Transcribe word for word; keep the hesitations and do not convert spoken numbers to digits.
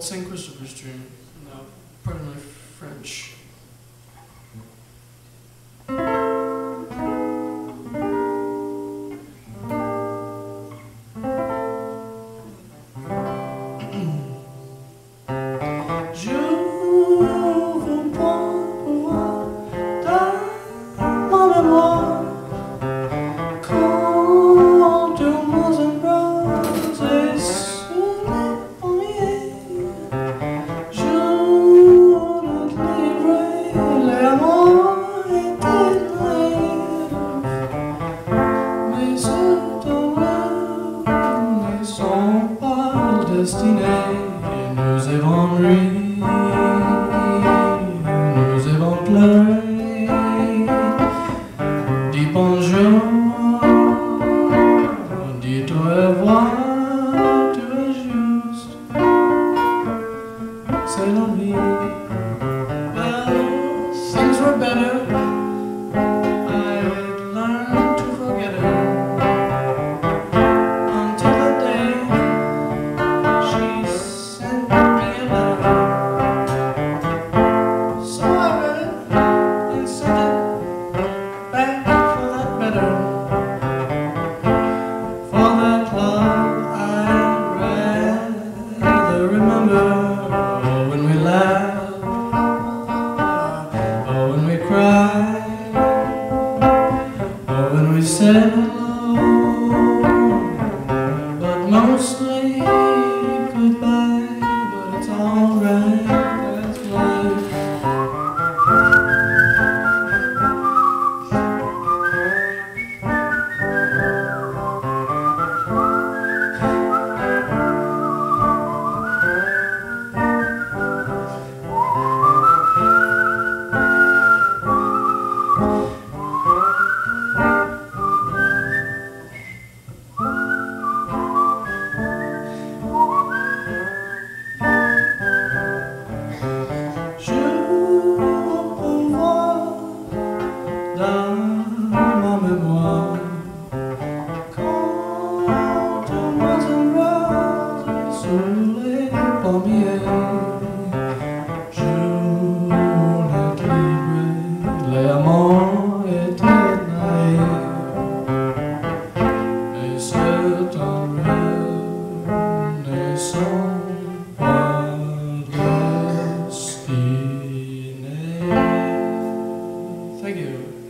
Saint Christopher's Dream. Now, pardon my French. Nous avons ri, nous avons pleuré, dis bonjour, dis au revoir, tu es juste, c'est la vie. Well, things were better, I learned to forget her. Said hello, but mostly goodbye, but it's alright, that's life. Thank you.